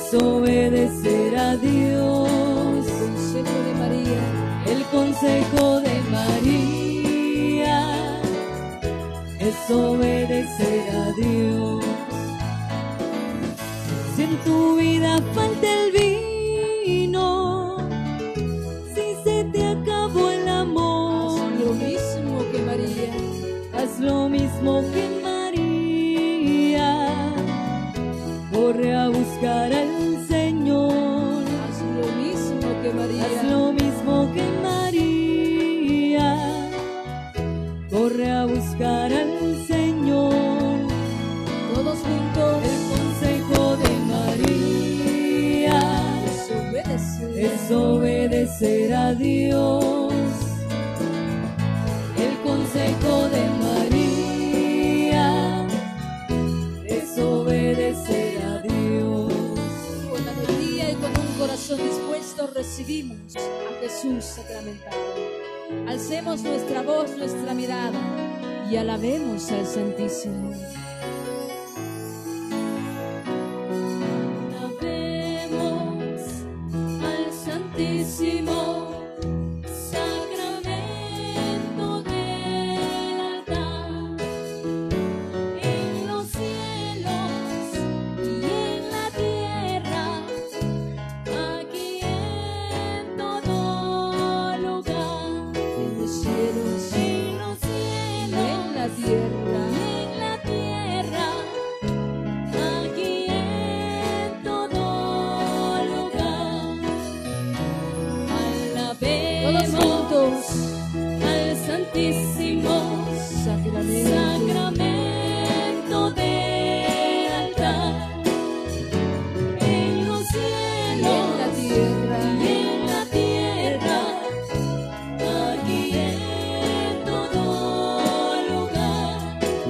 es obedecer a Dios. El consejo de María es obedecer a Dios. Si en tu vida falta el vino, si se te acabó el amor, haz lo mismo que María. haz lo mismo que María. Corre a buscar al Señor. Haz lo mismo que María. Haz lo mismo que María. Corre a buscar al Señor. Todos juntos. El consejo de María es obedecer a Dios. El consejo de María es obedecer a Dios. Con alegría y con un corazón dispuesto recibimos a Jesús sacramentado. Alcemos nuestra voz, nuestra mirada y alabemos al Santísimo. Alabemos al Santísimo Sacramento del altar. En los cielos y en la tierra, aquí en todo lugar. En los cielos En los y cielos en la tierra, y en la tierra, aquí en todo lugar. todos Alabemos juntos. al Santísimo Sacramento del altar. En los Y cielos en la tierra, y en la tierra, aquí en todo lugar.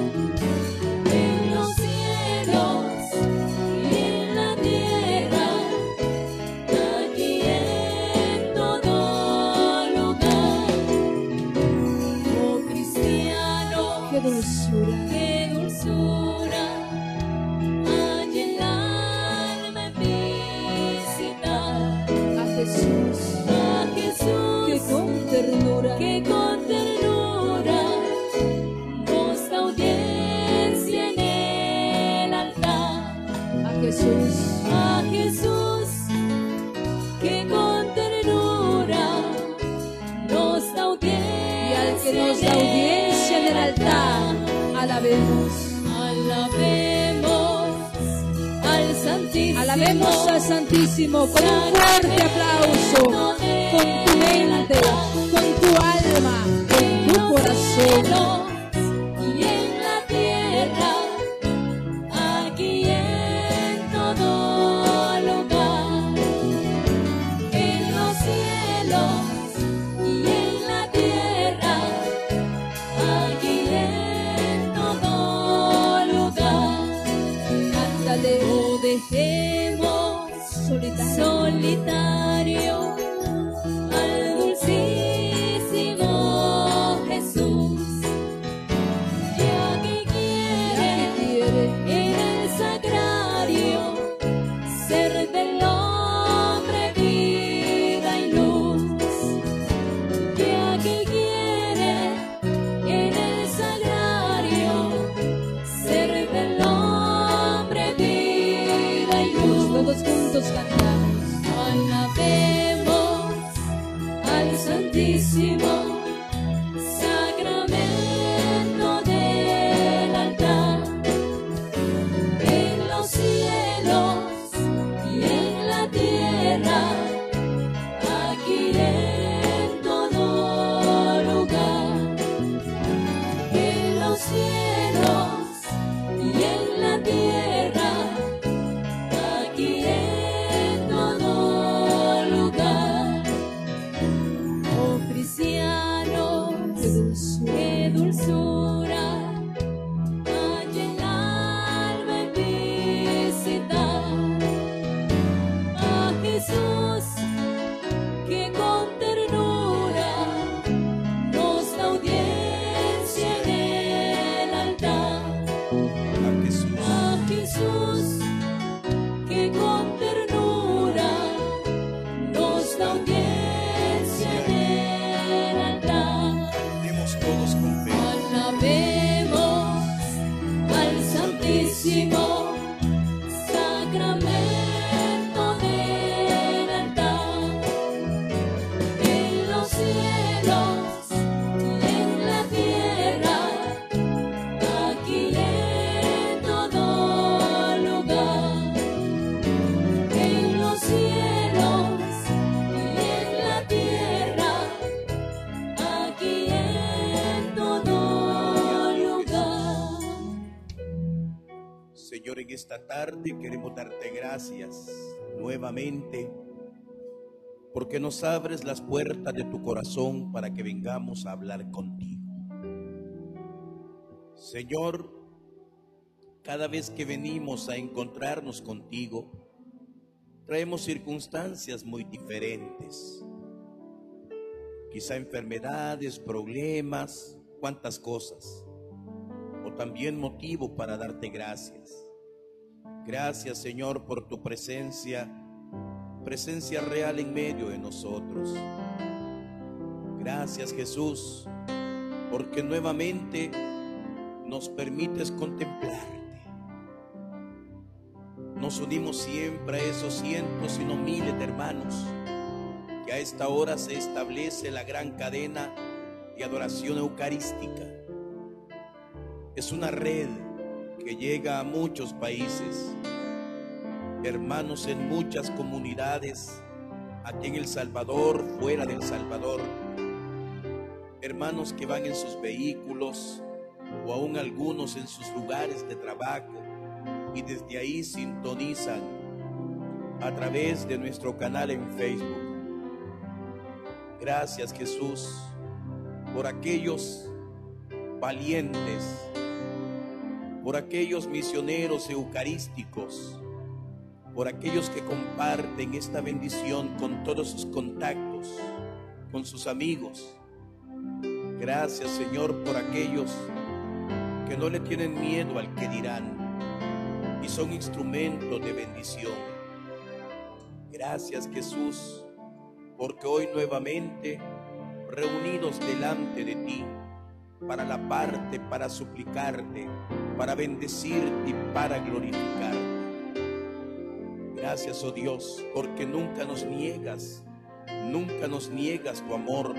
En los cielos y en la tierra, aquí en todo lugar. Oh cristiano, qué dulzura. qué dulzura hay en el alma en visitar A Jesús, a Jesús, que con ternura, que con ternura nos da audiencia en el altar. a Jesús, A Jesús, que con ternura nos da audiencia. y al que nos da audiencia en el altar, alabemos. Alabemos al Santísimo. Alabemos al Santísimo con un fuerte aplauso, con tu mente, con tu alma, con tu corazón. Y en la tierra, aquí en todo lugar. En los cielos y en la tierra, aquí en todo lugar. Cántale, O dejemos solitario al dulcísimo Jesús, ya que quiere en el sagrario ser del hombre vida y luz, ya que quiere en el sagrario ser del hombre vida y luz. todos juntos cantamos. Alabemos al Santísimo Sacramento del altar. En los cielos y en la tierra, aquí en todo lugar. En los cielos y en la tierra, aquí en Señor, en esta tarde queremos darte gracias nuevamente porque nos abres las puertas de tu corazón para que vengamos a hablar contigo. Señor, cada vez que venimos a encontrarnos contigo, traemos circunstancias muy diferentes. Quizá enfermedades, problemas, cuantas cosas. O también motivo para darte gracias. Gracias, Señor, por tu presencia real en medio de nosotros. Gracias, Jesús, porque nuevamente nos permites contemplarte. Nos unimos siempre a esos cientos y no miles de hermanos que a esta hora se establece la gran cadena de adoración eucarística. Es una red que llega a muchos países, hermanos en muchas comunidades, aquí en El Salvador, fuera del Salvador, hermanos que van en sus vehículos o aún algunos en sus lugares de trabajo y desde ahí sintonizan a través de nuestro canal en Facebook. Gracias, Jesús, por aquellos valientes, por aquellos misioneros eucarísticos, por aquellos que comparten esta bendición con todos sus contactos, con sus amigos. Gracias, Señor, por aquellos que no le tienen miedo al que dirán y son instrumentos de bendición. Gracias, Jesús, porque hoy nuevamente reunidos delante de ti para alabarte, para suplicarte, para bendecirte y para glorificarte. Gracias, oh Dios, porque nunca nos niegas tu amor,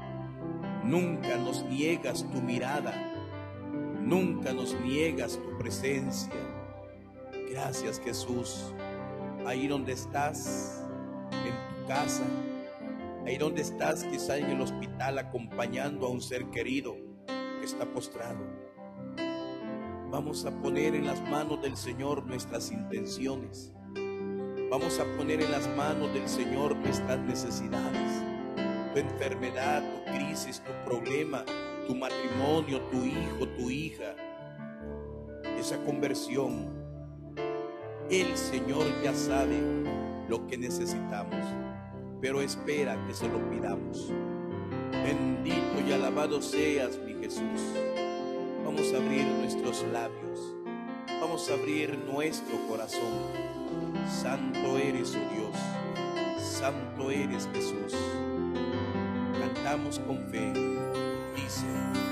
nunca nos niegas tu mirada, nunca nos niegas tu presencia. Gracias, Jesús, ahí donde estás, en tu casa, ahí donde estás quizá en el hospital acompañando a un ser querido que está postrado. Vamos a poner en las manos del Señor nuestras intenciones. Vamos a poner en las manos del Señor nuestras necesidades, tu enfermedad, tu crisis, tu problema, tu matrimonio, tu hijo, tu hija, esa conversión. El Señor ya sabe lo que necesitamos, pero espera que se lo pidamos. Bendito y alabado seas, mi Jesús. Vamos a abrir nuestros labios, vamos a abrir nuestro corazón. Santo eres, oh Dios, santo eres, Jesús. Cantamos con fe, dice: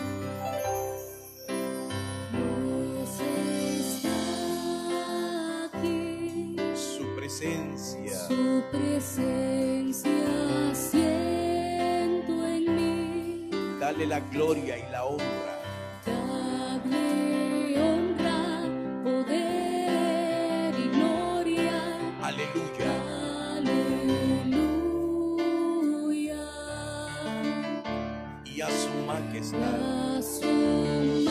Dios está aquí, su presencia siento en mí. Dale la gloria y la honra. Dale honra, poder y gloria. Aleluya. Aleluya. Y a su majestad A su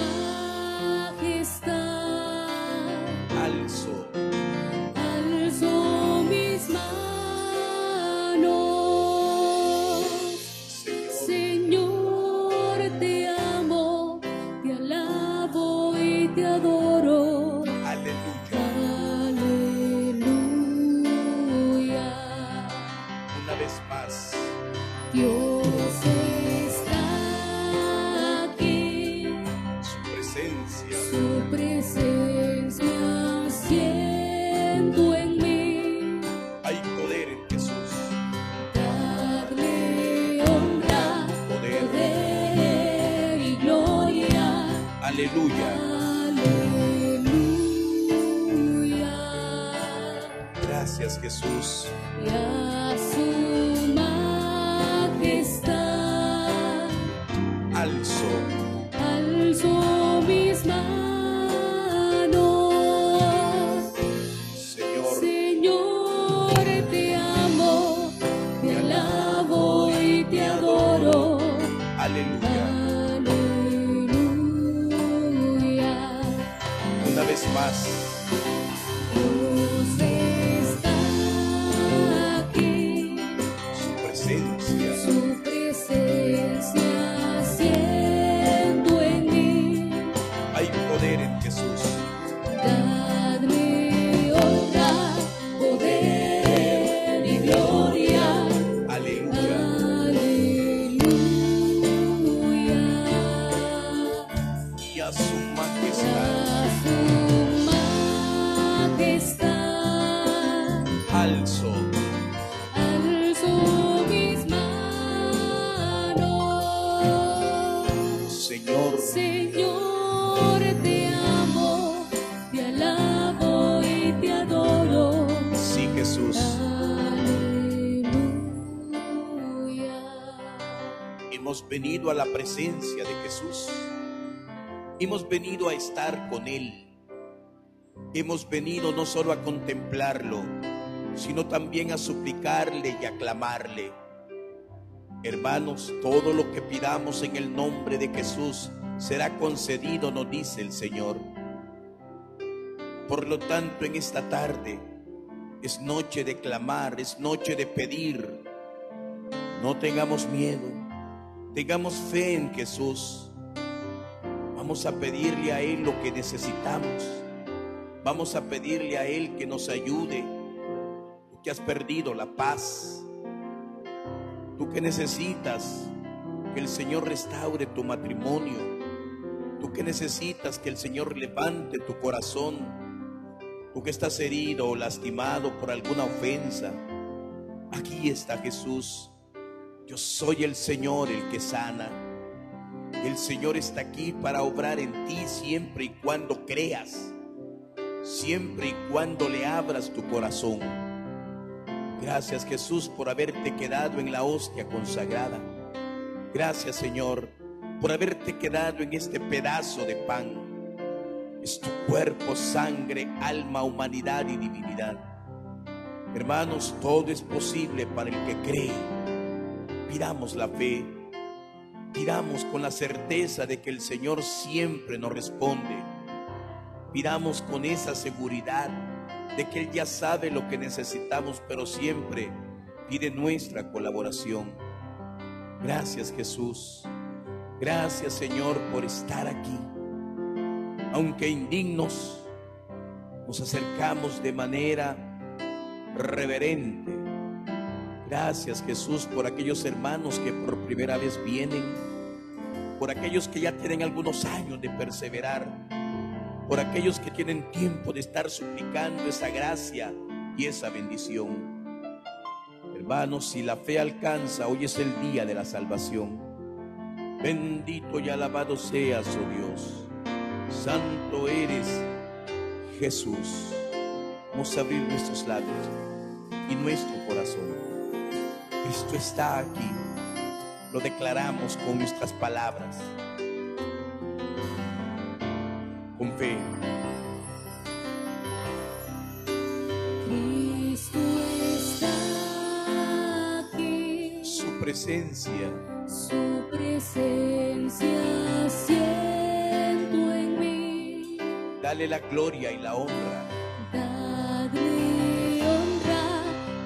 majestad alzo mis manos. Señor, te amo, te alabo y te adoro. aleluya. Aleluya. Una vez más, Dios está aquí, su presencia siento en mí. hay poder en Jesús. Darle honra, poder y gloria. Aleluya. Aleluya. Gracias, Jesús. Y a su majestad Alzo mis manos. Señor, Señor, te amo, te alabo y te adoro. aleluya. Aleluya. Una vez más, está. Alzo Mis manos. Señor, Señor, te amo, te alabo y te adoro. sí, Jesús. Aleluya. Hemos venido a la presencia de Jesús. Hemos venido a estar con Él. Hemos venido no solo a contemplarlo, sino también a suplicarle y a clamarle. Hermanos, todo lo que pidamos en el nombre de Jesús será concedido, nos dice el Señor. Por lo tanto, en esta tarde es noche de clamar, es noche de pedir. No tengamos miedo, tengamos fe en Jesús. Vamos a pedirle a Él lo que necesitamos. Vamos a pedirle a Él que nos ayude. Tú que has perdido la paz, tú que necesitas que el Señor restaure tu matrimonio, tú que necesitas que el Señor levante tu corazón, tú que estás herido o lastimado por alguna ofensa, aquí está Jesús. Yo soy el Señor, el que sana. El Señor está aquí para obrar en ti siempre y cuando creas, siempre y cuando le abras tu corazón. Gracias, Jesús, por haberte quedado en la hostia consagrada. Gracias, Señor, por haberte quedado en este pedazo de pan. Es tu cuerpo, sangre, alma, humanidad y divinidad. Hermanos, todo es posible para el que cree. Pidamos la fe, pidamos con la certeza de que el Señor siempre nos responde. Pidamos con esa seguridad de que Él ya sabe lo que necesitamos, pero siempre pide nuestra colaboración. Gracias, Jesús. Gracias, Señor, por estar aquí. Aunque indignos, nos acercamos de manera reverente. Gracias, Jesús, por aquellos hermanos que por primera vez vienen, por aquellos que ya tienen algunos años de perseverar, por aquellos que tienen tiempo de estar suplicando esa gracia y esa bendición. Hermanos, si la fe alcanza, hoy es el día de la salvación. Bendito y alabado seas, oh Dios. Santo eres, Jesús. Vamos a abrir nuestros labios y nuestro corazón. Cristo está aquí. Lo declaramos con nuestras palabras. Con fe. Cristo está aquí. Su presencia siento en mí. Dale la gloria y la honra. Dadle honra,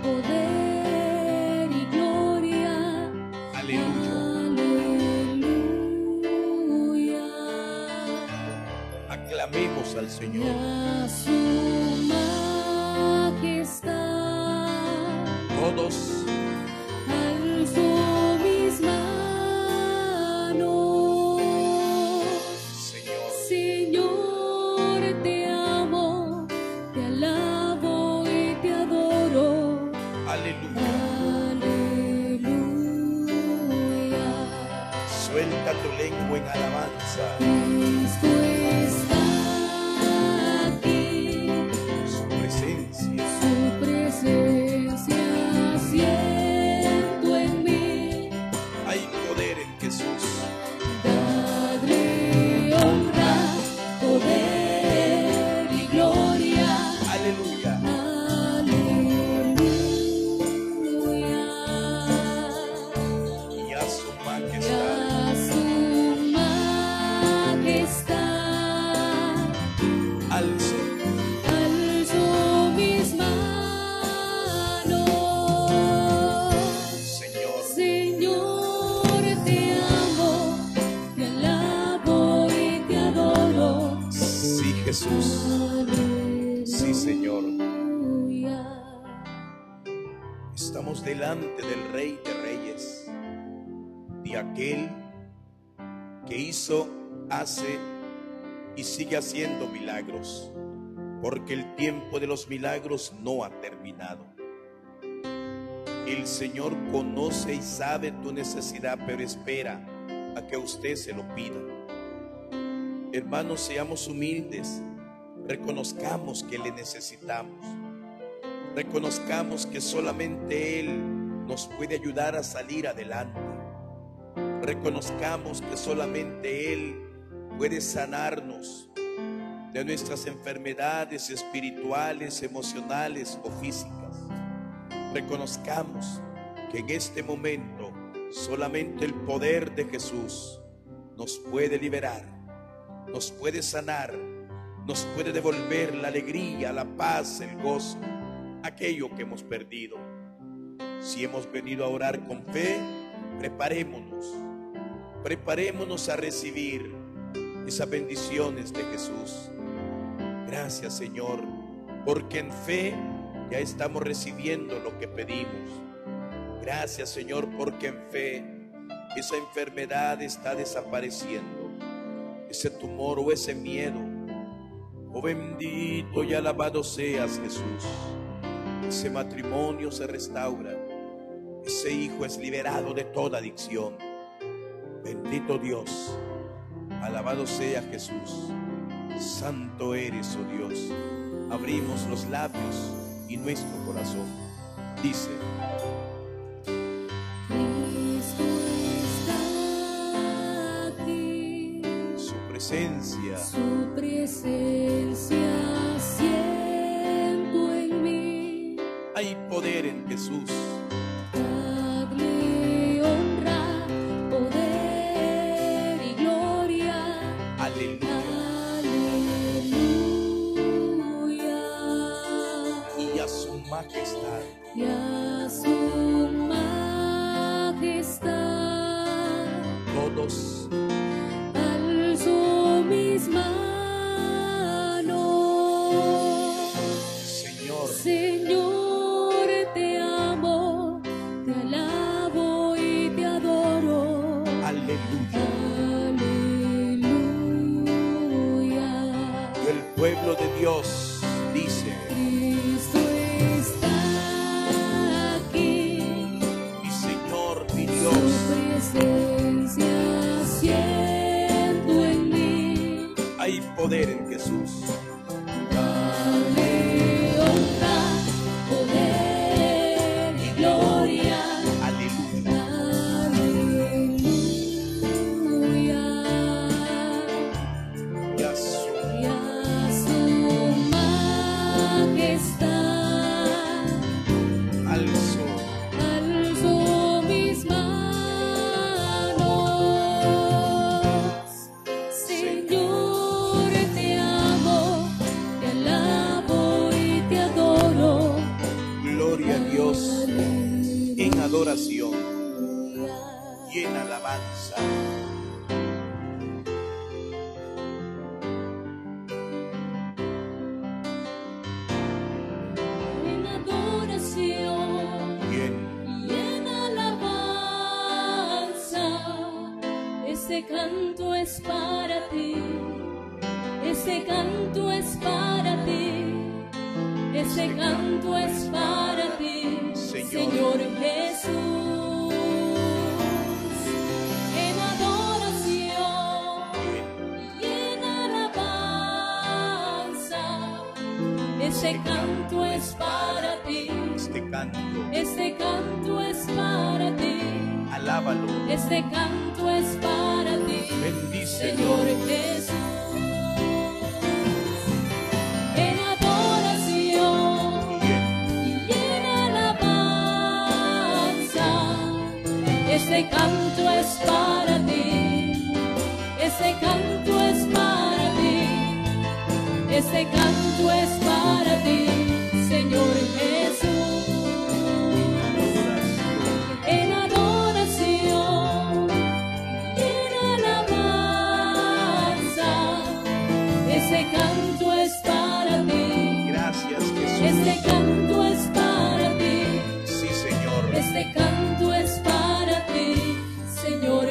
poder y gloria. Aleluya. Aleluya. Aclamemos al Señor. A su majestad. Todos. Alzo mis manos. Señor. Señor, te amo, te alabo y te adoro. Aleluya. Aleluya. Suelta tu lengua en alabanza. Cristo está aquí. Su presencia. Su presencia siento en mí. Hay poder en Jesús. Dadle honra, poder y gloria. Aleluya. Aleluya. Y a su Y majestad. a su majestad. Alzo. Alzo mis manos. Señor. Señor, te amo, te alabo y te adoro. Sí, Jesús. Sí, Señor. Aleluya. Estamos delante del Rey de Reyes, de aquel que hizo, hace y sigue haciendo milagros. porque el tiempo de los milagros no ha terminado. El Señor conoce y sabe tu necesidad, pero espera a que usted se lo pida. Hermanos, seamos humildes, reconozcamos que le necesitamos, reconozcamos que solamente Él nos puede ayudar a salir adelante, reconozcamos que solamente Él puede sanarnos de nuestras enfermedades espirituales, emocionales o físicas. Reconozcamos que en este momento solamente el poder de Jesús nos puede liberar, nos puede sanar, nos puede devolver la alegría, la paz, el gozo, aquello que hemos perdido. Si hemos venido a orar con fe, preparémonos a recibir esas bendiciones de Jesús. Gracias, Señor, porque en fe ya estamos recibiendo lo que pedimos. Gracias, Señor, porque en fe esa enfermedad está desapareciendo, ese tumor o ese miedo. Oh, bendito y alabado seas, Jesús. Ese matrimonio se restaura, ese hijo es liberado de toda adicción. Bendito Dios, alabado sea Jesús. Santo eres, oh Dios. Abrimos los labios y nuestro corazón. Dice: Cristo está aquí, su presencia siento en mí. hay poder en Jesús. Dadle honra, poder y gloria. Aleluya. Aleluya. Y a su majestad Y a su majestad todos alzo mis manos. Señor, Señor, te amo, te alabo y te adoro. aleluya. Aleluya. Y el pueblo de Dios dice: Cristo está aquí, mi Señor, mi su Dios. presencia siento en mí. Hay poder en Jesús. Dale honra, poder y gloria. Aleluya. Aleluya. Y a su Y a su majestad alzo alzo mis manos. Señor, te amo, te alabo y te adoro. gloria a Dios en adoración Aleluya. y en alabanza. En adoración Y en y en alabanza, este canto es para ti, este canto es para ti, este canto es para ti, Señor. Jesús. En adoración y en alabanza, este canto es para ti. este canto, Este canto es para ti, alábalo, este canto es para ti, bendícelo. Señor Jesús. En adoración y en alabanza, este canto es para ti, este canto es para ti, este canto es para ti, Señor Jesús. En adoración y en alabanza, este canto es para ti, Gracias, Jesús. este canto es para ti, Sí, Señor. este canto es para ti, Señor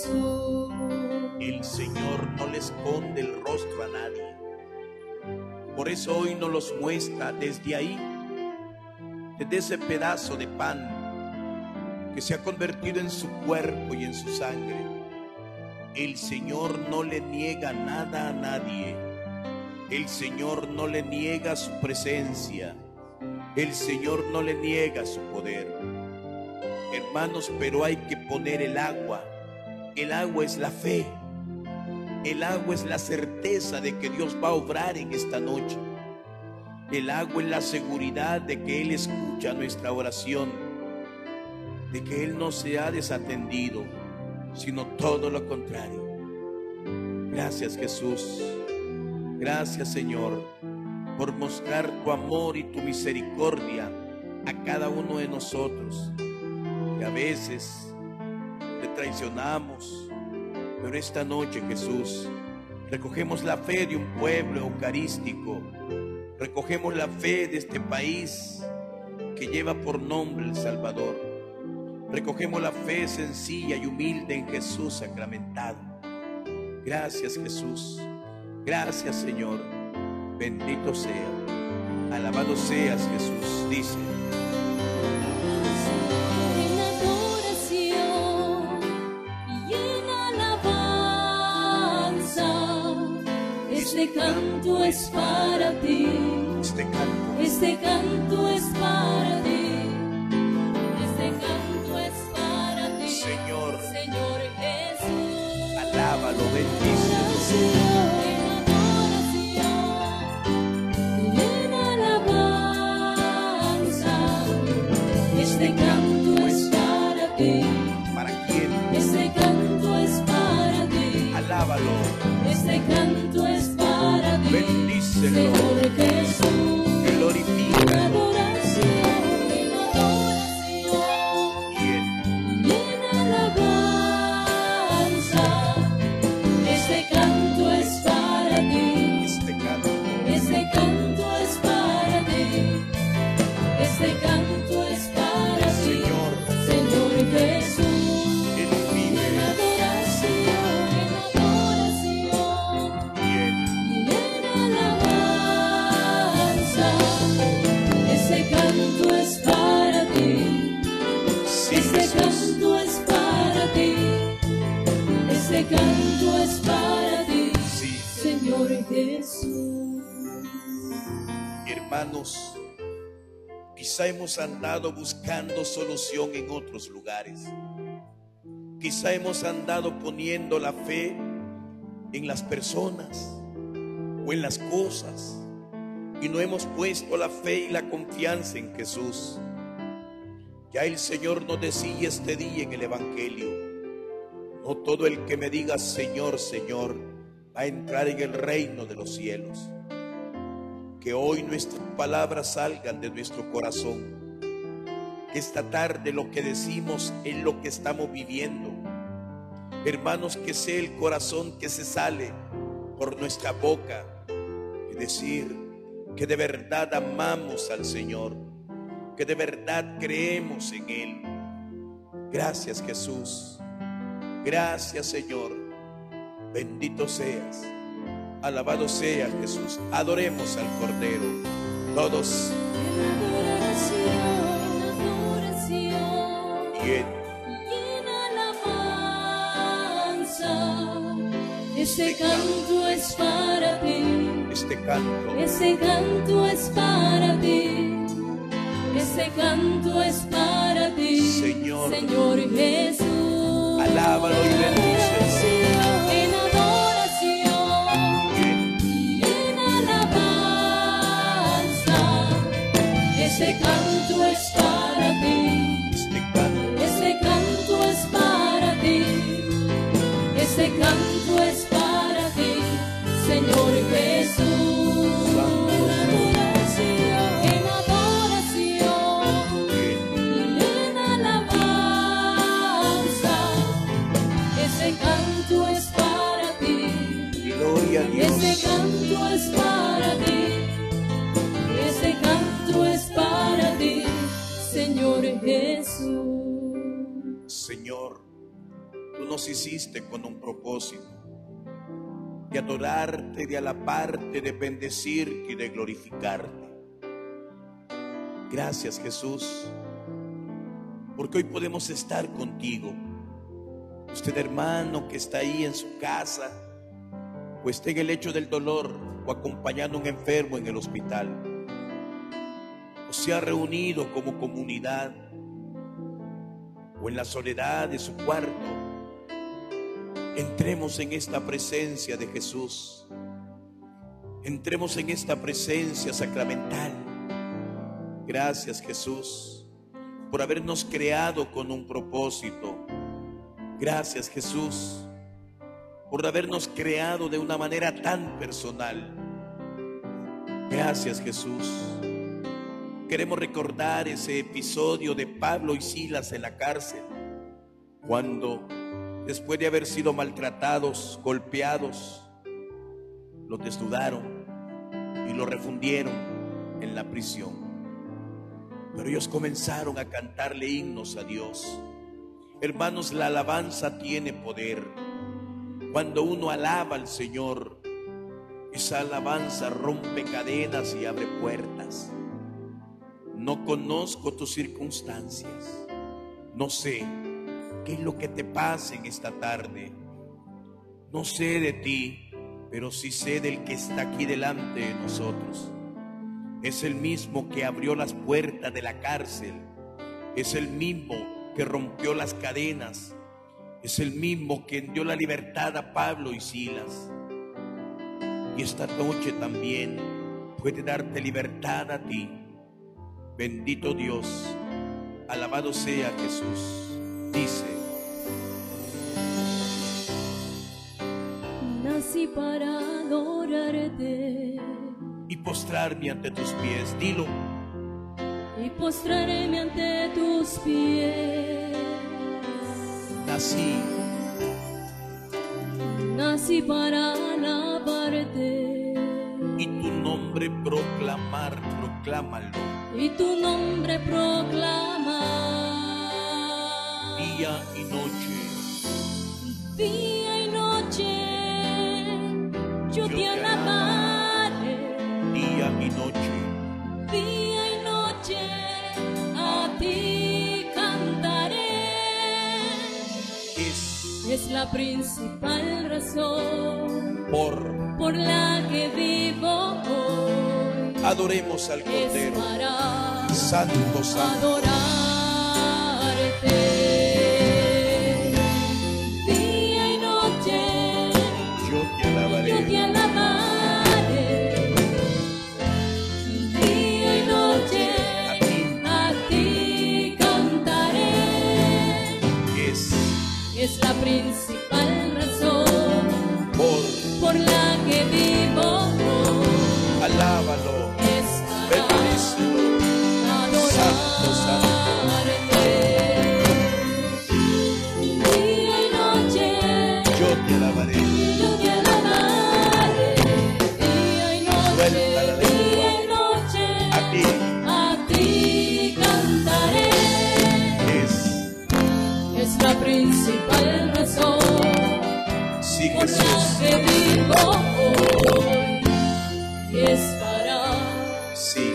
Jesús. El Señor no le esconde el rostro a nadie. Por eso hoy nos los muestra desde ahí, desde ese pedazo de pan que se ha convertido en su cuerpo y en su sangre. El Señor no le niega nada a nadie. El Señor no le niega su presencia. El Señor no le niega su poder. Hermanos, pero hay que poner el agua. El agua es la fe. El agua es la certeza de que Dios va a obrar en esta noche. El agua es la seguridad de que Él escucha nuestra oración, de que Él no se ha desatendido, sino todo lo contrario. Gracias, Jesús. Gracias, Señor, por mostrar tu amor y tu misericordia a cada uno de nosotros, que a veces te traicionamos. Pero esta noche, Jesús, recogemos la fe de un pueblo eucarístico, recogemos la fe de este país que lleva por nombre El Salvador, recogemos la fe sencilla y humilde en Jesús sacramentado. Gracias, Jesús. Gracias, Señor. Bendito sea. Alabado seas, Jesús. Dice: en adoración y en alabanza, este canto es para ti. Este canto es para ti. Este canto es para ti. Señor, Señor Jesús. alábalo, bendícelo. Este canto es para ti. ¿Para quién? Este canto es para ti. Alábalo, Este canto es para ti. bendícelo, Señor Jesús. glorifícalo. Adoración, en adoración ¿Quién? y en alabanza. Este canto es para ti. Este canto, Este canto es para ti. Este canto es para ti. Señor, Señor Jesús. Él vive. En adoración, ¿Quién? y en alabanza. Este canto es para ti. Sí, Este Jesús. canto es para ti. Este canto es para ti. Sí. Señor Jesús. Hermanos, quizá hemos andado buscando solución en otros lugares. Quizá hemos andado poniendo la fe en las personas o en las cosas, y no hemos puesto la fe y la confianza en Jesús. Ya el Señor nos decía este día en el Evangelio: no todo el que me diga Señor, Señor, va a entrar en el reino de los cielos. Que hoy nuestras palabras salgan de nuestro corazón. Que esta tarde lo que decimos es lo que estamos viviendo. Hermanos, que sea el corazón que se sale por nuestra boca, y decir que de verdad amamos al Señor, que de verdad creemos en Él. Gracias, Jesús. Gracias, Señor. Bendito seas. Alabado sea Jesús. Adoremos al Cordero. Todos. Adoración, Y Él. y en alabanza. Este canto es para ti. Este canto. Este canto es para ti. Este canto es para ti. Señor. Señor Jesús. Alábalo y bendícelo. En adoración Y Él. y en alabanza. Este canto es para ti. Este canto. Este canto es para ti. Este canto es para ti. Señor Jesús. Adoración, en adoración Y Él. y en alabanza. Ese canto es para ti. Gloria a Dios. Ese canto es para ti. Ese canto es para ti, Señor Jesús. Señor, tú nos hiciste con un propósito. de adorarte, de alabarte, de bendecirte y de glorificarte. Gracias, Jesús, porque hoy podemos estar contigo. Usted, hermano, que está ahí en su casa, o está en el lecho del dolor, o acompañando a un enfermo en el hospital, o se ha reunido como comunidad, o en la soledad de su cuarto, entremos en esta presencia de Jesús. Entremos en esta presencia sacramental. Gracias, Jesús, por habernos creado con un propósito. Gracias, Jesús, por habernos creado de una manera tan personal. Gracias, Jesús. Queremos recordar ese episodio de Pablo y Silas en la cárcel, cuando después de haber sido maltratados, golpeados, los desnudaron y los refundieron en la prisión. Pero ellos comenzaron a cantarle himnos a Dios. Hermanos, la alabanza tiene poder. Cuando uno alaba al Señor, esa alabanza rompe cadenas y abre puertas. No conozco tus circunstancias, no sé qué es lo que te pasa en esta tarde, no sé de ti, pero sí sé del que está aquí delante de nosotros. Es el mismo que abrió las puertas de la cárcel, es el mismo que rompió las cadenas, es el mismo que dio la libertad a Pablo y Silas. Y esta noche también puede darte libertad a ti. Bendito Dios, alabado sea Jesús. Dice: nací para adorarte y postrarme ante tus pies. Dilo. y postrarme ante tus pies. Nací para alabarte y tu nombre proclamar, proclámalo. Y tu nombre proclamar. Día y noche. Día y noche yo te alabaré. Día y noche. Día y noche a ti cantaré. Es la principal razón por la que vivo hoy. Adoremos al Cordero. Es para Santo, santo. adorarte. Día y noche Yo te alabaré. yo te alabaré. Día y noche a ti cantaré. Es la principal razón por la que vivo hoy. Alábalo. Es para Bendícelo. Santo, santo. Día y noche Yo te alabaré. yo te alabaré. Día y Suelta la noche, lengua. día y noche a ti cantaré. Es la principal razón Sí, por Jesús. la que vivo hoy. Es para Sí.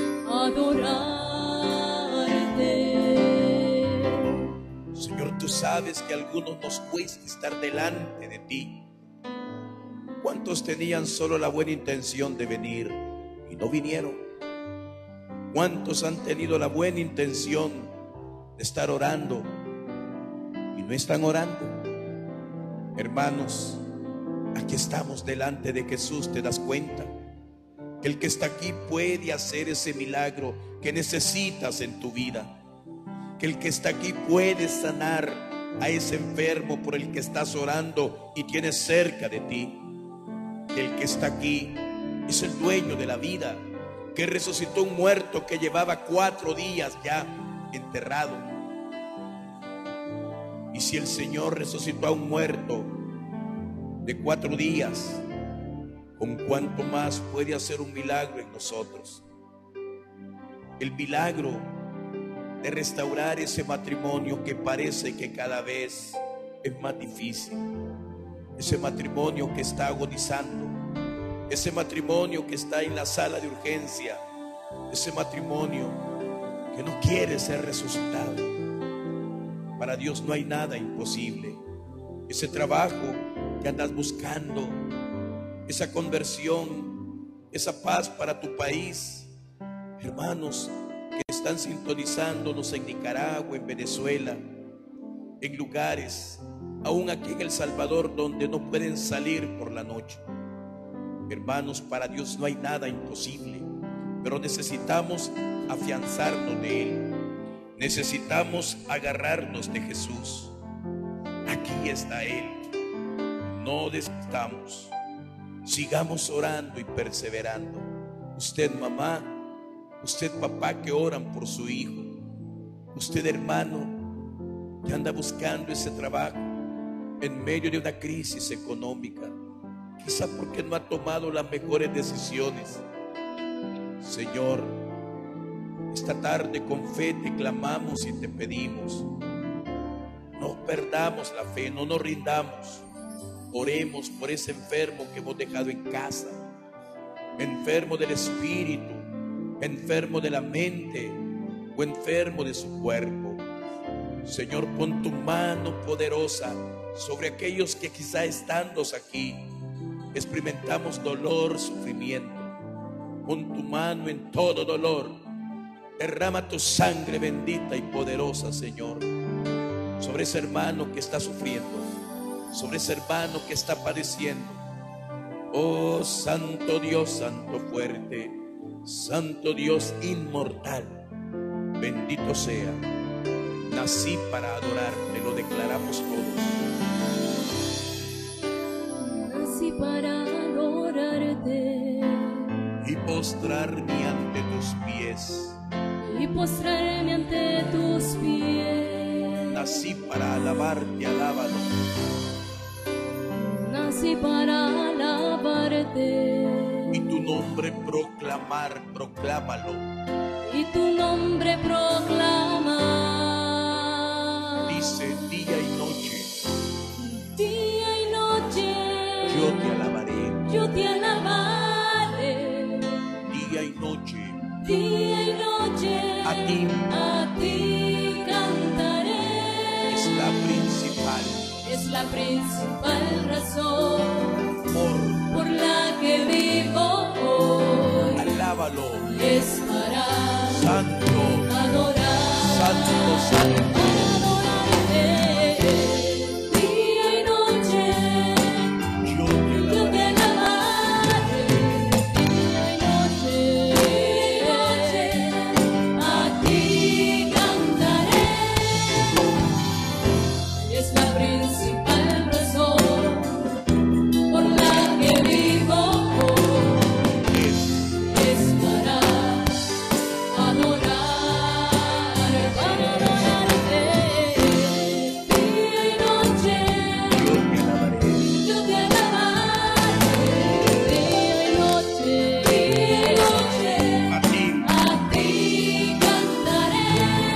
adorarte. Señor, tú sabes que a algunos nos cuesta estar delante de ti. ¿Cuántos tenían solo la buena intención de venir y no vinieron? ¿Cuántos han tenido la buena intención de estar orando y no están orando? Hermanos, aquí estamos delante de Jesús. ¿Te das cuenta? Que el que está aquí puede hacer ese milagro que necesitas en tu vida. Que el que está aquí puede sanar a ese enfermo por el que estás orando y tienes cerca de ti. Que el que está aquí es el dueño de la vida, que resucitó un muerto que llevaba 4 días ya enterrado. Y si el Señor resucitó a un muerto de 4 días, ¿con cuánto más puede hacer un milagro en nosotros? El milagro de restaurar ese matrimonio que parece que cada vez es más difícil. Ese matrimonio que está agonizando. ese matrimonio que está en la sala de urgencia, ese matrimonio que no quiere ser resucitado. Para Dios no hay nada imposible. Ese trabajo que andas buscando, esa conversión, esa paz para tu país. Hermanos que están sintonizándonos en Nicaragua, en Venezuela, en lugares, aún aquí en El Salvador, donde no pueden salir por la noche. Hermanos, para Dios no hay nada imposible, pero necesitamos afianzarnos de Él. Necesitamos agarrarnos de Jesús. Aquí está Él. No desistamos. Sigamos orando y perseverando. Usted, mamá, usted, papá, que oran por su hijo. Usted, hermano, que anda buscando ese trabajo en medio de una crisis económica, quizá porque no ha tomado las mejores decisiones. Señor, esta tarde con fe te clamamos y te pedimos: no perdamos la fe, no nos rindamos. Oremos por ese enfermo que hemos dejado en casa, enfermo del espíritu, enfermo de la mente o enfermo de su cuerpo. Señor, pon tu mano poderosa sobre aquellos que quizá estando aquí experimentamos dolor, sufrimiento. Pon tu mano en todo dolor. Derrama tu sangre bendita y poderosa, Señor, sobre ese hermano que está sufriendo, sobre ese hermano que está padeciendo. Oh Santo Dios, Santo fuerte, Santo Dios inmortal, bendito sea. Nací para adorarte, lo declaramos todos. Nací para adorarte Y postrarme ante tus pies. y postrarme ante tus pies. Nací para alabarte, alábalo. Nací para alabarte Y tu nombre proclamar, proclámalo. y tu nombre proclamar. Dice día y noche, Día y noche yo te alabaré. yo te alabaré. Día y noche, Día y noche a ti cantaré. es la principal Es la principal razón por por la que vivo hoy. alábalo. Es para Santo, adorar. santo, santo. Para adorarte. Día y noche Yo te yo te alabaré. alabaré. Día y noche a ti cantaré. Es la principal razón por la que vivo hoy. Es para adorarte. Día y noche Yo te alabaré. yo te alabaré. Día y noche A ti a ti cantaré.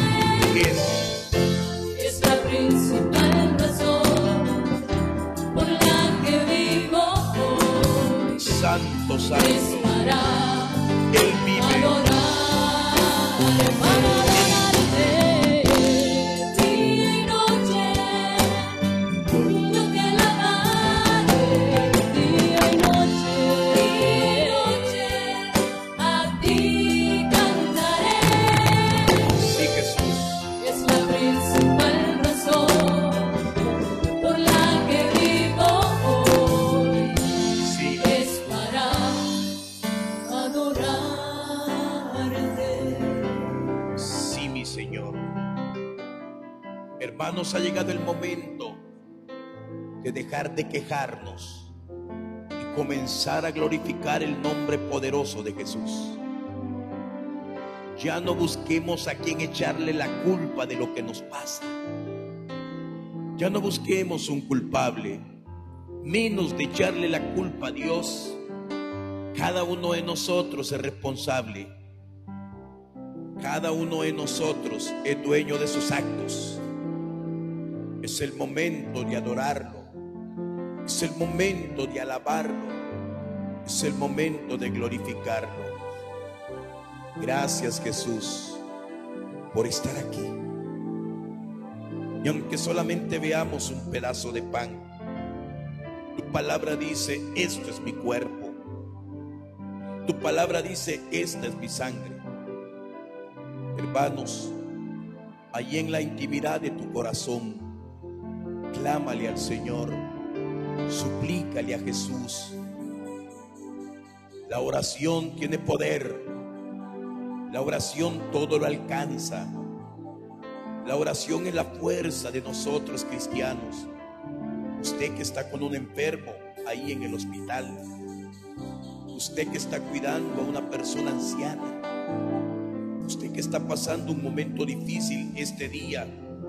Es la principal razón por la que vivo hoy. santo, Es santo. para Él vive. adorarte, para adorarte. Día y noche yo te alabaré. Día y noche a ti cantaré. Sí, Jesús. Es la principal razón por la que vivo hoy. Sí. Es para adorarte. Sí, mi Señor. Hermanos, ha llegado el momento de dejar de quejarnos y comenzar a glorificar el nombre poderoso de Jesús. Ya no busquemos a quien echarle la culpa de lo que nos pasa. Ya no busquemos un culpable, menos de echarle la culpa a Dios. Cada uno de nosotros es responsable. Cada uno de nosotros es dueño de sus actos. Es el momento de adorarlo. Es el momento de alabarlo. Es el momento de glorificarlo. Gracias, Jesús, por estar aquí. Y aunque solamente veamos un pedazo de pan, tu palabra dice: esto es mi cuerpo. Tu palabra dice: esta es mi sangre. Hermanos, allí en la intimidad de tu corazón, clámale al Señor, suplícale a Jesús. La oración tiene poder. La oración todo lo alcanza. La oración es la fuerza de nosotros cristianos. Usted que está con un enfermo ahí en el hospital, usted que está cuidando a una persona anciana, usted que está pasando un momento difícil este día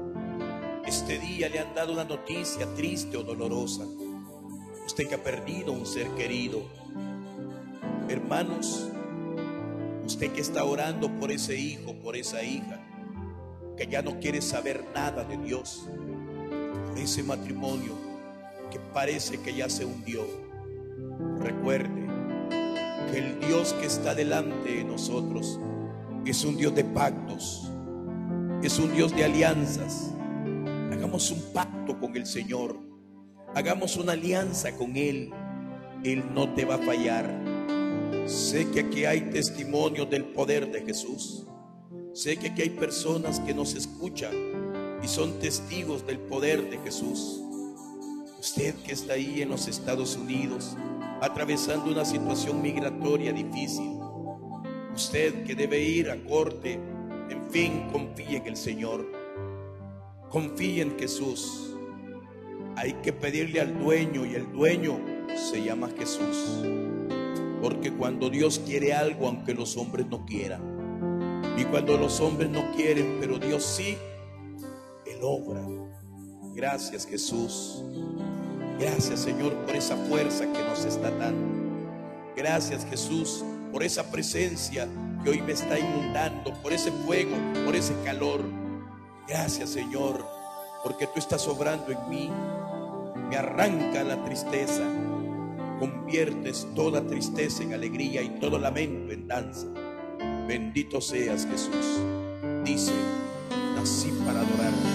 le han dado una noticia triste o dolorosa, usted que ha perdido un ser querido. Hermanos, usted que está orando por ese hijo, por esa hija que ya no quiere saber nada de Dios, por ese matrimonio que parece que ya se hundió, recuerde que el Dios que está delante de nosotros es un Dios de pactos, es un Dios de alianzas. Hagamos un pacto con el Señor, hagamos una alianza con Él. Él no te va a fallar. Sé que aquí hay testimonios del poder de Jesús. Sé que aquí hay personas que nos escuchan y son testigos del poder de Jesús. Usted que está ahí en los Estados Unidos, atravesando una situación migratoria difícil, usted que debe ir a corte, en fin, confíe en el Señor, confíe en Jesús. Hay que pedirle al dueño, y el dueño se llama Jesús. Porque cuando Dios quiere algo, aunque los hombres no quieran, y cuando los hombres no quieren, pero Dios sí, Él obra. Gracias, Jesús. Gracias, Señor, por esa fuerza que nos está dando. Gracias, Jesús, por esa presencia que hoy me está inundando, por ese fuego, por ese calor. Gracias, Señor, porque tú estás obrando en mí. Me arranca la tristeza, conviertes toda tristeza en alegría y todo lamento en danza. Bendito seas, Jesús. Dice: nací para adorarte.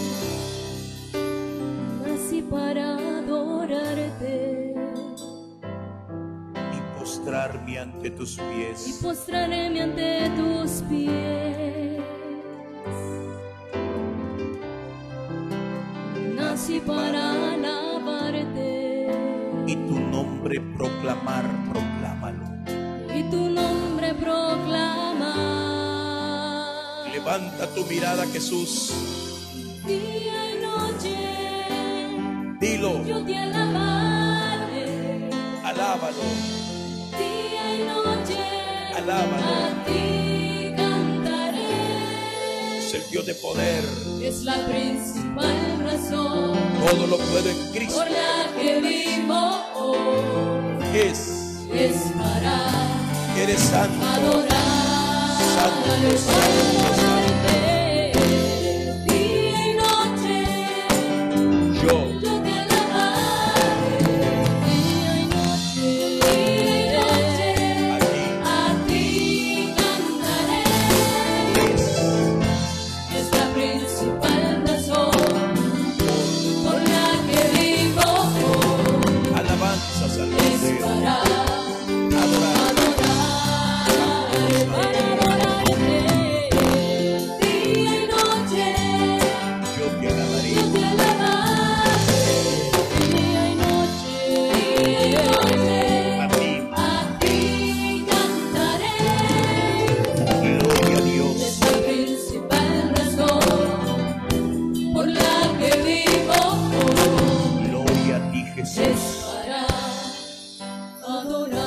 Nací para adorarte Y postrarme ante tus pies. y postrarme ante tus pies. Nací para alabarte Y tu nombre proclamar, proclámalo. y tu nombre proclamar. Levanta tu mirada, Jesús. Día y noche Dilo, yo te alabaré. alábalo, Día y noche alábalo. a ti cantaré. Es el Dios de poder. Es la principal razón Todo lo puedo en Cristo. por la que vivo hoy. Es para eres santo. adorar, Santo, alabarte. Día y noche yo yo te alabaré. Día y noche a ti cantaré. Es la principal razón por la que vivo hoy. alabanzas al Es Dios. para Adorar. para adorarte. Día y noche Yo te alabaré. yo te alabaré. Día y noche a ti cantaré. Gloria a Es Dios. la principal razón por la que vivo hoy. Gloria a ti, Es Jesús. para adorarte.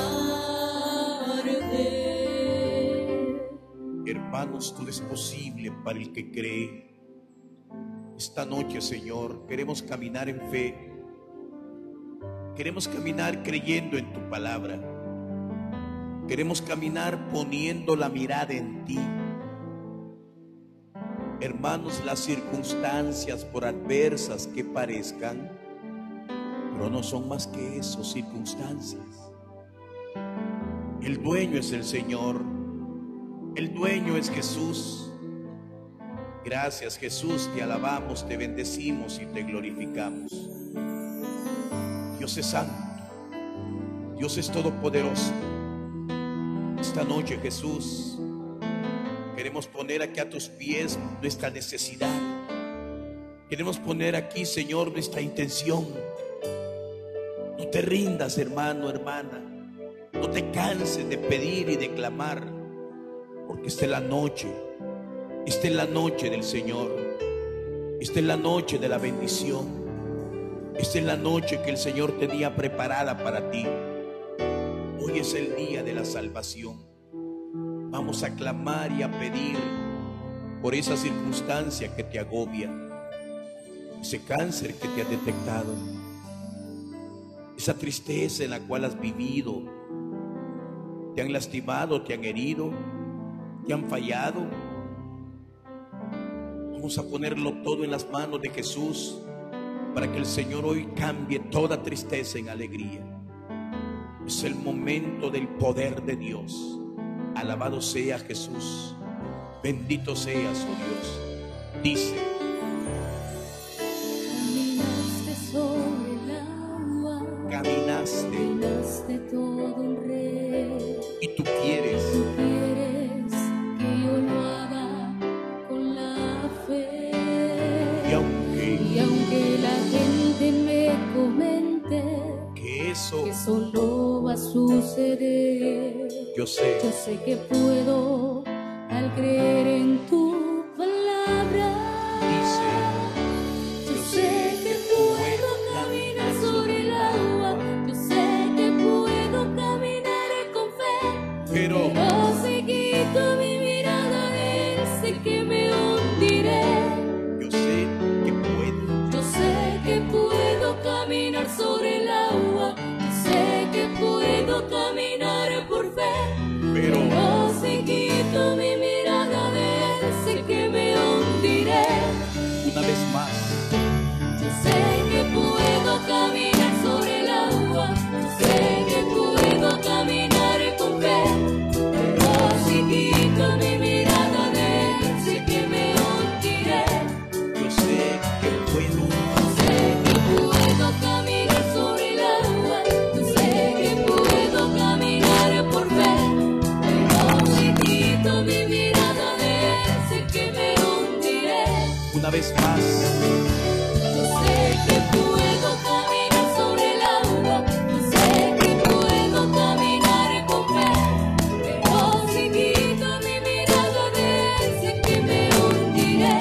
Hermanos, todo es posible para el que cree. Esta noche, Señor, queremos caminar en fe. Queremos caminar creyendo en tu palabra. Queremos caminar poniendo la mirada en ti. Hermanos, las circunstancias, por adversas que parezcan, pero no son más que eso, circunstancias. El dueño es el Señor. El dueño es Jesús. Gracias, Jesús, te alabamos, te bendecimos y te glorificamos. Dios es santo, Dios es todopoderoso. Esta noche, Jesús, queremos poner aquí a tus pies nuestra necesidad. Queremos poner aquí, Señor, nuestra intención. No te rindas, hermano, hermana. No te canses de pedir y de clamar, porque esta es la noche. Esta es la noche del Señor. Esta es la noche de la bendición. Esta es la noche que el Señor tenía preparada para ti. Hoy es el día de la salvación. Vamos a clamar y a pedir por esa circunstancia que te agobia, ese cáncer que te ha detectado, esa tristeza en la cual has vivido. Te han lastimado, te han herido, te han fallado. Vamos a ponerlo todo en las manos de Jesús para que el Señor hoy cambie toda tristeza en alegría. Es el momento del poder de Dios. Alabado sea Jesús. Bendito seas, oh Dios. Dice: caminaste sobre el agua, caminaste todo un rey. y tú quieres Tú quieres que yo lo haga con la fe. y aunque la gente me comente que eso que solo va a suceder, yo sé que puedo al creer en tu palabra. dice Yo sé que puedo caminar sobre el agua, yo sé que puedo caminar con fe, pero si quito mi mirada de él, sé que me hundiré. yo sé que puedo. Yo sé que puedo caminar sobre el agua, yo sé que puedo caminar por fe, Pero si quito mi mirada de él, sé que me hundiré. una vez más, Yo sé que puedo caminar sobre el agua, yo sé que puedo caminar con fe, si quito mi mirada de él, sé que me hundiré. yo sé que puedo. Sé que puedo caminar sobre el agua, yo sé que puedo caminar por fe, si quito mi mirada de él, sé que me hundiré. Una vez más, Yo sé que puedo caminar sobre el agua, yo sé que puedo caminar con fe, pero si quito mi mirada de él, sé que me hundiré.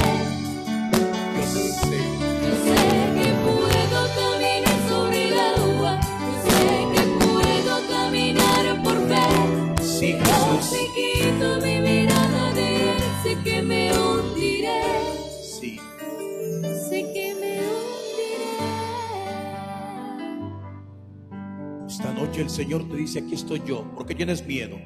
yo sé. Yo sé que puedo caminar sobre el agua, yo sé que puedo caminar por fe, Sí, pero Jesús. si quito mi mirada de él, sé que me hundiré. Sí. Sé que me hundiré. Esta noche el Señor te dice: aquí estoy yo. ¿Por qué tienes miedo?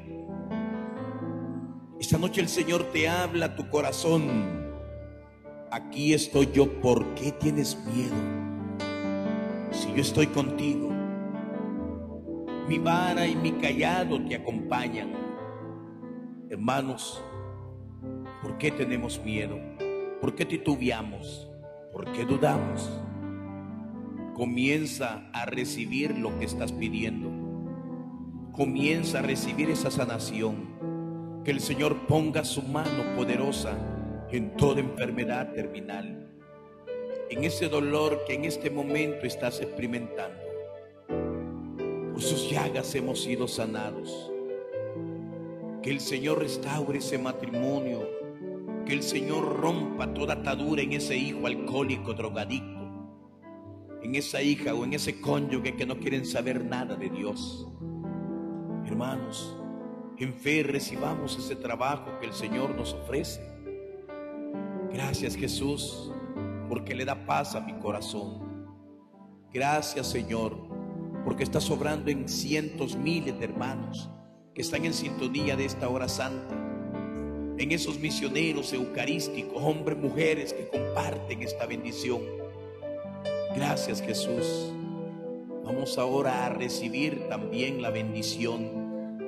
Esta noche el Señor te habla a tu corazón. Aquí estoy yo. ¿Por qué tienes miedo? Si yo estoy contigo, mi vara y mi cayado te acompañan. Hermanos, ¿por qué tenemos miedo? ¿Por qué titubeamos? ¿Por qué dudamos? Comienza a recibir lo que estás pidiendo. Comienza a recibir esa sanación. Que el Señor ponga su mano poderosa en toda enfermedad terminal, en ese dolor que en este momento estás experimentando. Por sus llagas hemos sido sanados. Que el Señor restaure ese matrimonio. Que el Señor rompa toda atadura en ese hijo alcohólico, drogadicto, en esa hija o en ese cónyuge que no quieren saber nada de Dios. Hermanos, en fe recibamos ese trabajo que el Señor nos ofrece. Gracias, Jesús, porque le da paz a mi corazón. Gracias, Señor, porque estás obrando en cientos, miles de hermanos que están en sintonía de esta hora santa, en esos misioneros eucarísticos, hombres, mujeres que comparten esta bendición. Gracias, Jesús. Vamos ahora a recibir también la bendición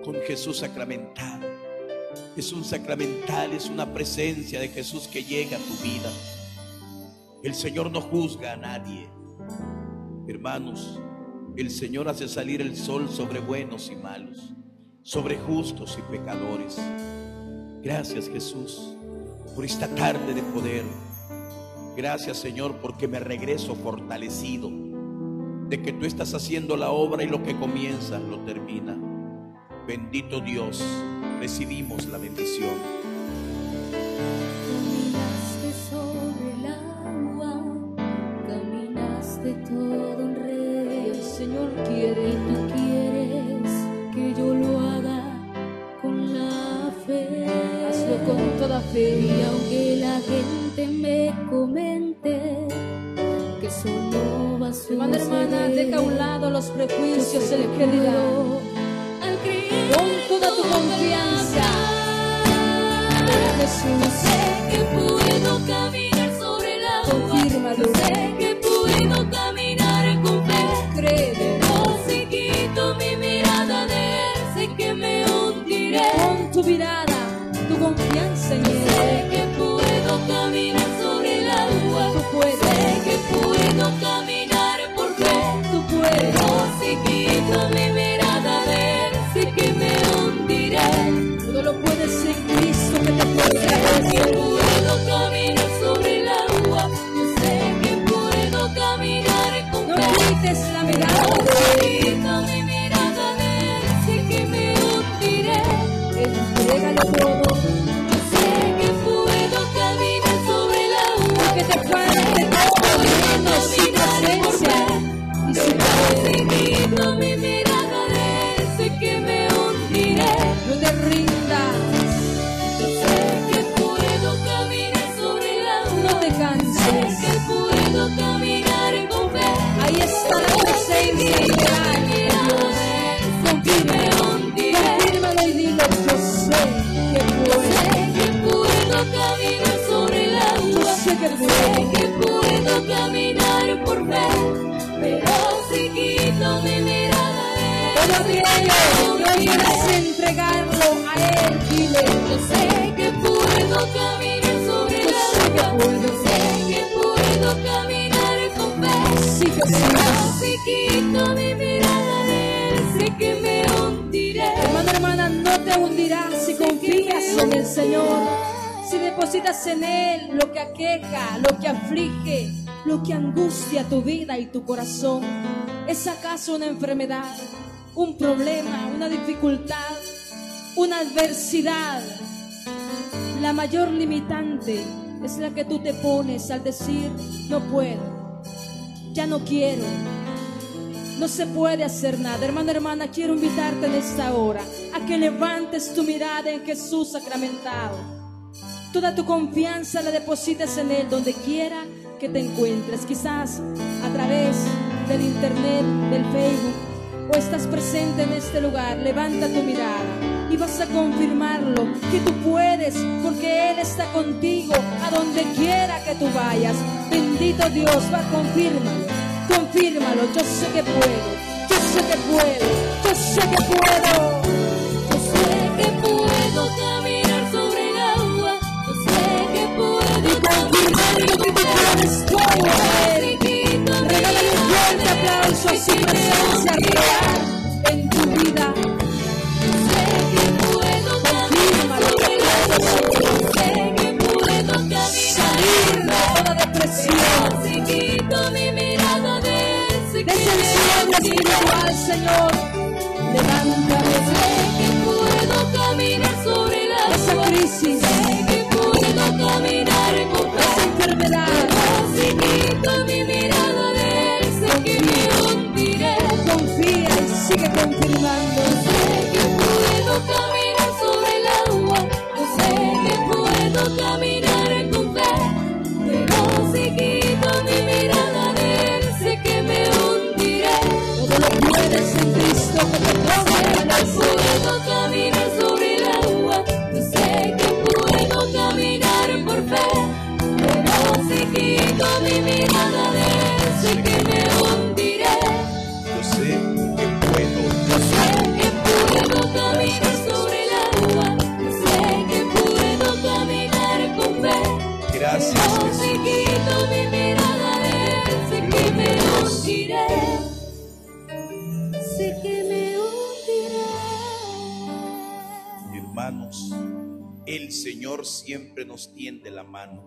con Jesús sacramentado. Es un sacramental, es una presencia de Jesús que llega a tu vida. El Señor no juzga a nadie. Hermanos, el Señor hace salir el sol sobre buenos y malos, sobre justos y pecadores. Gracias, Jesús, por esta tarde de poder. Gracias, Señor, porque me regreso fortalecido de que tú estás haciendo la obra y lo que comienza lo termina. Bendito Dios, recibimos la bendición. Caminaste sobre el agua, caminaste todo un rey. El Señor quiere, Y tú quieres que yo lo haga con la fe. hazlo con toda fe. Y aunque la gente me comente que eso no va a Hermana, hermana, suceder, deja a un lado los prejuicios, yo sé el que que dirá. puedo, al creer Pon toda tu confianza en Jesús. sé que puedo caminar sobre el agua. Confírmalo. Sé que puedo caminar con fe. Cree. Pero si quito mi mirada de él, sé que me hundiré. Pon tu mirada, tu confianza en Él. Sé que puedo caminar sobre el agua. Tú puedes. Sé que puedo caminar por fe. Tú puedes. Pero si quito mi mirada de él, sé que me hundiré. Todo lo puedes en Cristo que te Sé que fortalece. puedo caminar sobre el agua. Yo sé que puedo caminar con No fe. quites la mirada Pero de si Él. quito mi mirada de él, sé que me hundiré. Entrégalo todo. Yo sé que puedo caminar sobre el agua. Que te falte todo menos su presencia y su poder. Si quito mi mirada de él, sé que me hundiré. No te rindas, Yo sé que puedo caminar sobre el agua. no te Sé canses. que puedo caminar con fe. Ahí está la presencia real de Dios. Confírmalo y dilo, yo sé que puedo. Sé que puedo caminar sobre el agua. Yo sé que Sé puedo. que puedo caminar por fe. Pero si quito mi mirada Todo de él, aquello que hoy quieras entregarlo a Él, dile. yo sé que puedo caminar sobre el Yo sé que agua. puedo. Sé que puedo caminar con fe. Sí que Pero sí. si quito mi mirada de él, sé que me hundiré. Hermano, hermana, no te hundirás si confías en el Señor. Si depositas en Él lo que aqueja, lo que aflige, lo que angustia tu vida y tu corazón. ¿Es acaso una enfermedad, un problema, una dificultad, una adversidad? La mayor limitante es la que tú te pones al decir, no puedo, ya no quiero, no se puede hacer nada. Hermano, hermana, quiero invitarte en esta hora a que levantes tu mirada en Jesús sacramentado. Toda tu confianza la deposites en Él donde quiera que te encuentres. Quizás a través del internet, del Facebook, o estás presente en este lugar. Levanta tu mirada y vas a confirmarlo, que tú puedes, porque Él está contigo a donde quiera que tú vayas. Bendito Dios, va, confírmalo, confírmalo. Yo sé que puedo, yo sé que puedo, yo sé que puedo. Yo sé que puedo caminar sobre el agua. Yo sé que puedo caminar Confirmando que tú puedes todo a Él. Regálale un fuerte aplauso a su presencia real en tu vida. Sé que puedo caminar sobre el agua. Sé que puedo Salir de caminar. toda depresión, Si quito mi mirada de él, sé que de ese encierro me espiritual, Señor. Levántame sé que puedo caminar sobre el esa agua. crisis, Sé que puedo caminar con esa fe. enfermedad. Si quito mi mirada de él, sé que me hundiré. Confía y sigue confirmando. Sé que puedo caminar sobre el agua. Yo sé que puedo caminar con fe. Pero si quito mi mirada de él, sé que me hundiré. Todo lo puedes en Cristo que te Sé que fortalece. puedo Gracias, Pero Jesús. si quito mi mirada de Él, sé que me hundiré. Sé que me hundiré. Hermanos, el Señor siempre nos tiende la mano.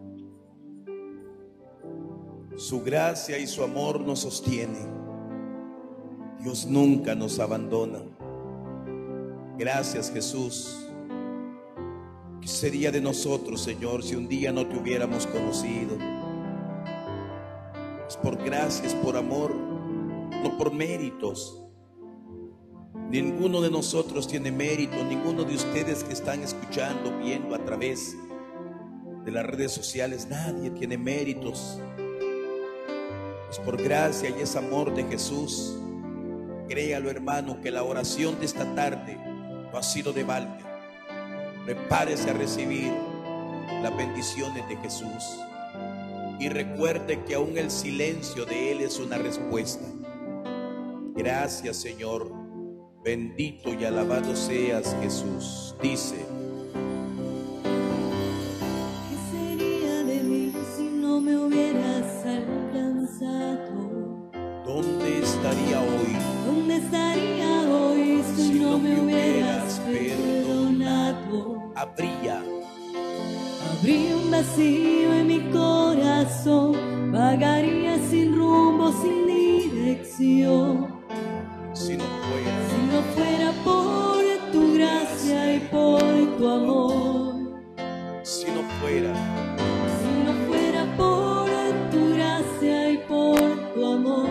Su gracia y su amor nos sostiene. Dios nunca nos abandona. Gracias, Jesús. ¿Qué sería de nosotros, Señor, si un día no te hubiéramos conocido? Es por gracia, es por amor, no por méritos. Ninguno de nosotros tiene mérito, ninguno de ustedes que están escuchando, viendo a través de las redes sociales, nadie tiene méritos. Es por gracia y es amor de Jesús. Créalo, hermano, que la oración de esta tarde no ha sido de balde. Prepárese a recibir las bendiciones de Jesús y recuerde que aún el silencio de Él es una respuesta. Gracias, Señor. Bendito y alabado seas, Jesús. Dice: ¿Qué sería de mí si no me hubieras alcanzado? ¿dónde estaría hoy? ¿Dónde estaría hoy si no me hubieras perdonado? Habría Habría un vacío en mi corazón, vagaría sin rumbo, sin dirección. si no fuera, Si no fuera por tu gracia y por tu amor, si no fuera, si no fuera por tu gracia y por tu amor,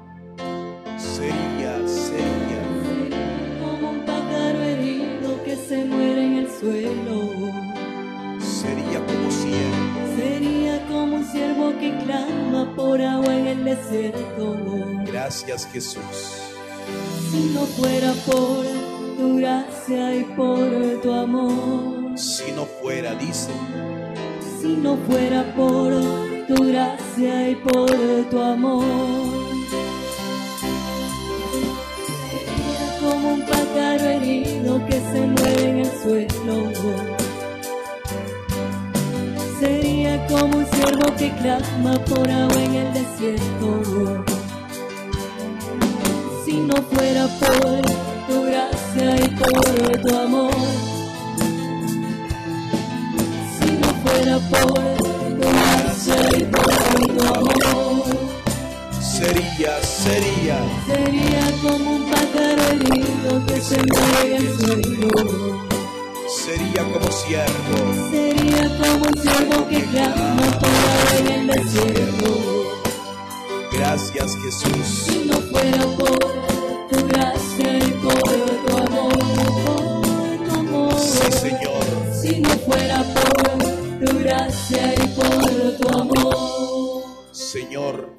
sería sería como un pájaro herido que se muere en el suelo. sería como ciervo. Sería como un ciervo que clama por agua en el desierto. Gracias, Jesús. Si no fuera por tu gracia y por tu amor, Si no fuera, dice, si no fuera por tu gracia y por tu amor, sería como un pájaro herido que se muere en el suelo. Sería como un ciervo que clama por agua en el desierto. Si no fuera por tu gracia y por tu amor, si no fuera por tu gracia y por tu amor, sería sería como un pájaro herido que se muere en el suelo. sería como ciervo. Sería como un ciervo que clama por agua en el desierto. Gracias, Jesús. Si no fuera por tu gracia y por tu amor, por tu amor. Sí, Señor. Si no fuera por tu gracia y por tu amor. Señor,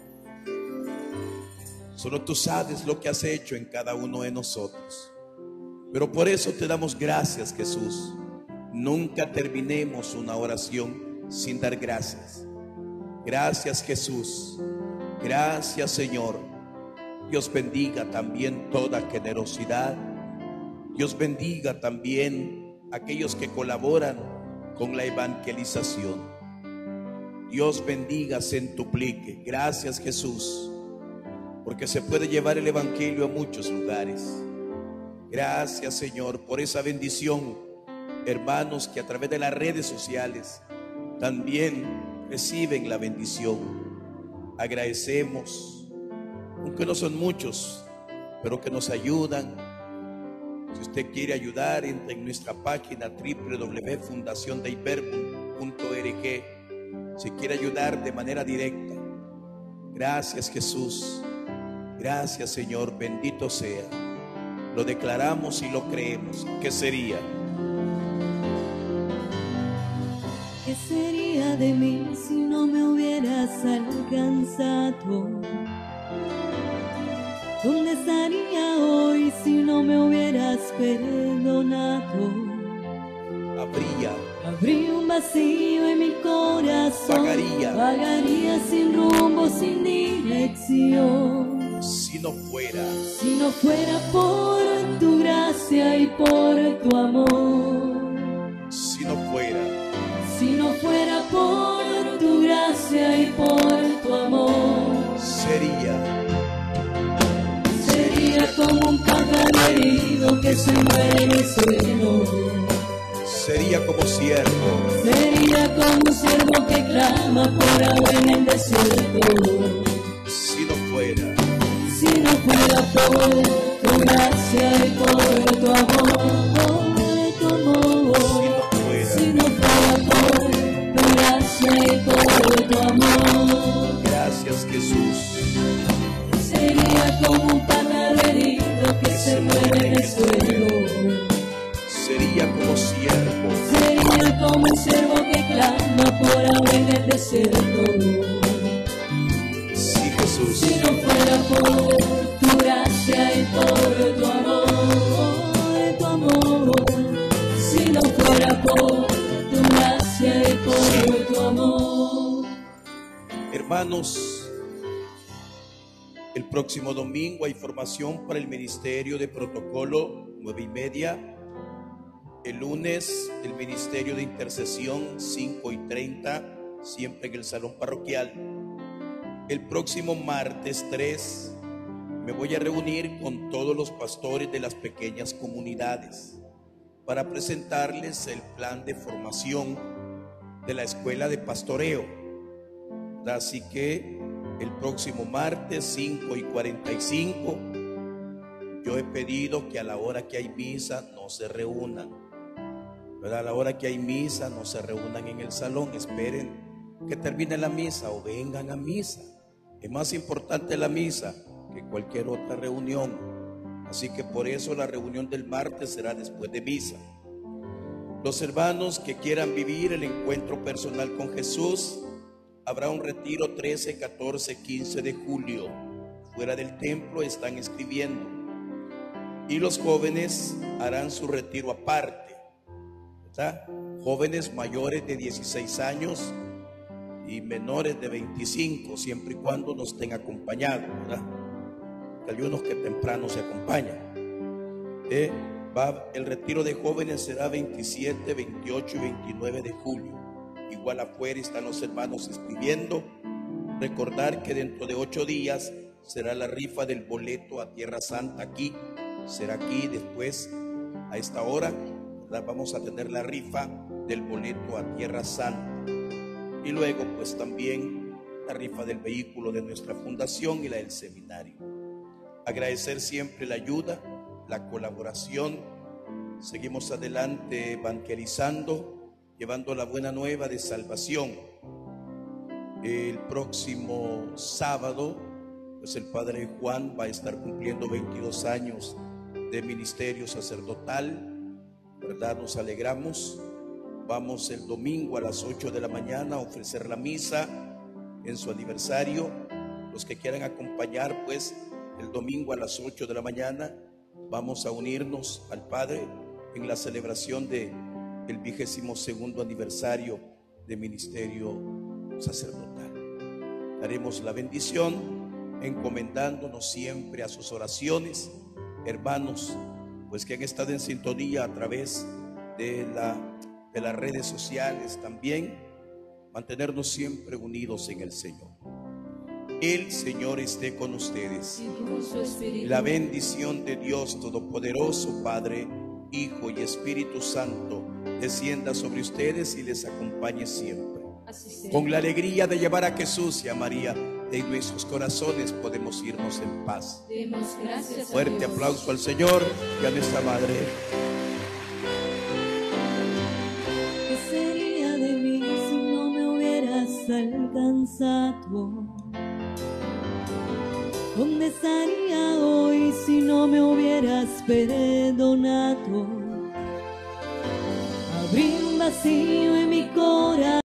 solo tú sabes lo que has hecho en cada uno de nosotros. Pero por eso te damos gracias, Jesús. Nunca terminemos una oración sin dar gracias. Gracias, Jesús. Gracias, Señor. Dios bendiga también toda generosidad. Dios bendiga también a aquellos que colaboran con la evangelización. Dios bendiga, centuplique. Gracias, Jesús, porque se puede llevar el evangelio a muchos lugares. Gracias, Señor, por esa bendición. Hermanos que a través de las redes sociales también reciben la bendición. Agradecemos, aunque no son muchos, pero que nos ayudan. Si usted quiere ayudar, entre en nuestra página www.fundaciondeiverbum.org. Si quiere ayudar de manera directa. Gracias, Jesús. Gracias, Señor. Bendito sea. Lo declaramos y lo creemos. ¿Qué sería? ¿Qué sería de mí si no me hubieras alcanzado? ¿Dónde estaría hoy si no me hubieras perdonado? Habría un vacío en mi corazón, vagaría sin rumbo, sin dirección. Si no fuera por tu gracia y por tu amor, si no fuera si no fuera por tu pájaro herido que se muere en el suelo. Sería como siervo. Sería como un siervo que clama por agua en el desierto. Si no fuera por tu gracia y por tu amor, tu amor. Si no fuera por tu gracia y por tu amor. Gracias, Jesús. Sería como un pájaro herido que se muere en el suelo. Sería como siervo. Sería como un siervo que clama por agua en el desierto. Sí, Jesús. Si no fuera por tu gracia y por tu amor, si no fuera por tu gracia y por tu amor. Hermanos, el próximo domingo hay formación para el Ministerio de Protocolo, 9:30. El lunes, el Ministerio de Intercesión, 5:30, siempre en el Salón Parroquial. El próximo martes 3 me voy a reunir con todos los pastores de las pequeñas comunidades para presentarles el plan de formación de la Escuela de Pastoreo. Así que el próximo martes 5:45 yo he pedido que a la hora que hay misa no se reúnan, ¿verdad? A la hora que hay misa no se reúnan en el salón, esperen que termine la misa o vengan a misa. Es más importante la misa que cualquier otra reunión. Así que por eso la reunión del martes será después de misa. Los hermanos que quieran vivir el encuentro personal con Jesús, habrá un retiro 13, 14, 15 de julio. Fuera del templo están escribiendo. Y los jóvenes harán su retiro aparte, ¿verdad? Jóvenes mayores de 16 años y menores de 25, siempre y cuando nos estén acompañados, ¿verdad? Que hay unos que temprano se acompañan. El retiro de jóvenes será 27, 28 y 29 de julio. Igual afuera están los hermanos escribiendo. Recordar que dentro de 8 días será la rifa del boleto a Tierra Santa aquí. Será aquí después, a esta hora, vamos a tener la rifa del boleto a Tierra Santa. Y luego pues también la rifa del vehículo de nuestra fundación y la del seminario. Agradecer siempre la ayuda, la colaboración. Seguimos adelante evangelizando, llevando la buena nueva de salvación. El próximo sábado pues el Padre Juan va a estar cumpliendo 22 años de ministerio sacerdotal, ¿verdad? Nos alegramos. Vamos el domingo a las 8 de la mañana a ofrecer la misa en su aniversario. Los que quieran acompañar, pues el domingo a las 8 de la mañana vamos a unirnos al Padre en la celebración del 22º aniversario de ministerio sacerdotal. Daremos la bendición encomendándonos siempre a sus oraciones. Hermanos, pues que han estado en sintonía a través de las redes sociales también, mantenernos siempre unidos en el Señor. El Señor esté con ustedes. La bendición de Dios Todopoderoso, Padre, Hijo y Espíritu Santo, descienda sobre ustedes y les acompañe siempre. Con la alegría de llevar a Jesús y a María de nuestros corazones, podemos irnos en paz. Demos gracias a Fuerte Dios. aplauso al Señor y a nuestra Madre. ¿Qué sería de mí si no me hubieras alcanzado? ¿Dónde estaría hoy si no me hubieras perdonado? Abrí un vacío en mi corazón.